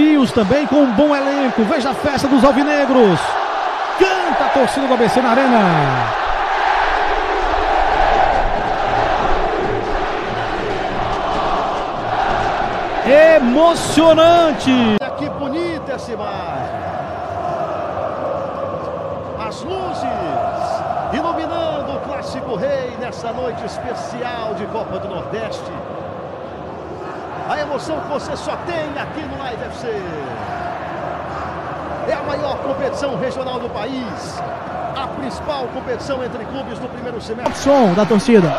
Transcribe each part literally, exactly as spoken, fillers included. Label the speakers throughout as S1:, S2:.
S1: sombrios também, com um bom elenco. Veja a festa dos alvinegros. Canta a torcida do A B C na arena. Emocionante.
S2: Que bonita essa imagem. As luzes iluminando o Clássico Rei nessa noite especial de Copa do Nordeste. A emoção que você só tem aqui no Live F C. É a maior competição regional do país. A principal competição entre clubes do primeiro semestre.
S1: Som da torcida.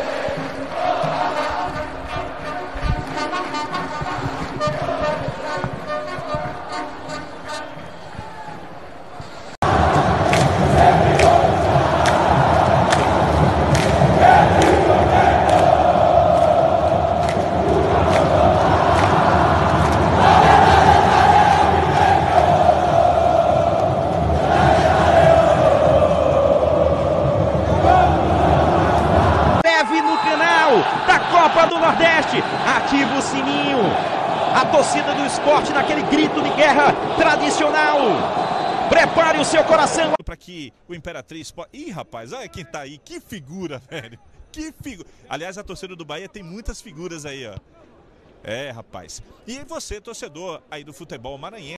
S3: Da Copa do Nordeste, ativa o sininho, a torcida do esporte naquele grito de guerra tradicional, prepare o seu coração
S4: para que o Imperatriz pode... Ih, rapaz, olha quem tá aí, que figura, velho, que figura. Aliás, a torcida do Bahia tem muitas figuras aí, ó. É, rapaz. E você, torcedor aí do futebol maranhense.